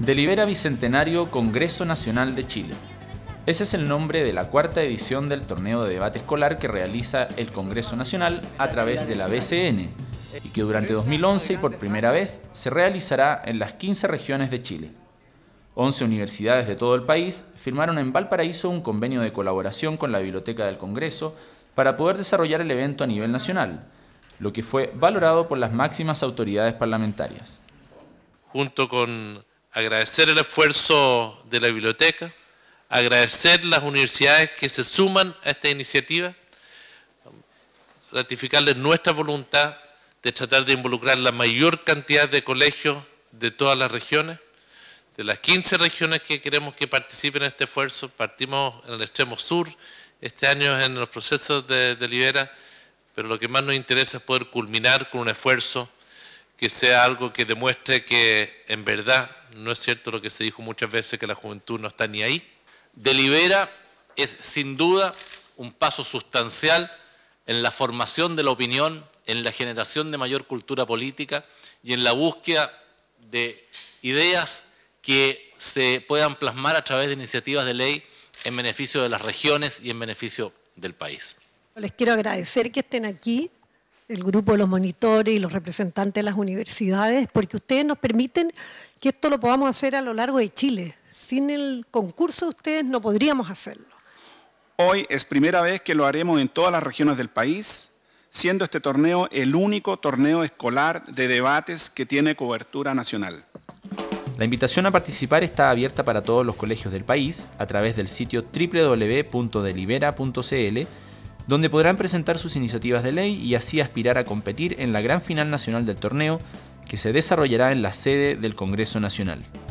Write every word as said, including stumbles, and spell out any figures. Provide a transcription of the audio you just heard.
Delibera Bicentenario Congreso Nacional de Chile. Ese es el nombre de la cuarta edición del torneo de debate escolar que realiza el Congreso Nacional a través de la B C N y que durante dos mil once y por primera vez se realizará en las quince regiones de Chile. once universidades de todo el país firmaron en Valparaíso un convenio de colaboración con la Biblioteca del Congreso para poder desarrollar el evento a nivel nacional, lo que fue valorado por las máximas autoridades parlamentarias. Junto con agradecer el esfuerzo de la biblioteca, agradecer las universidades que se suman a esta iniciativa, ratificarles nuestra voluntad de tratar de involucrar la mayor cantidad de colegios de todas las regiones. De las quince regiones que queremos que participen en este esfuerzo, partimos en el extremo sur, este año en los procesos de Delibera, pero lo que más nos interesa es poder culminar con un esfuerzo que sea algo que demuestre que en verdad no es cierto lo que se dijo muchas veces, que la juventud no está ni ahí. Delibera es sin duda un paso sustancial en la formación de la opinión, en la generación de mayor cultura política y en la búsqueda de ideas que se puedan plasmar a través de iniciativas de ley en beneficio de las regiones y en beneficio del país. Les quiero agradecer que estén aquí, el grupo de los monitores y los representantes de las universidades, porque ustedes nos permiten que esto lo podamos hacer a lo largo de Chile. Sin el concurso ustedes no podríamos hacerlo. Hoy es primera vez que lo haremos en todas las regiones del país, siendo este torneo el único torneo escolar de debates que tiene cobertura nacional. La invitación a participar está abierta para todos los colegios del país a través del sitio doble u doble u doble u punto delibera punto c l, donde podrán presentar sus iniciativas de ley y así aspirar a competir en la gran final nacional del torneo que se desarrollará en la sede del Congreso Nacional.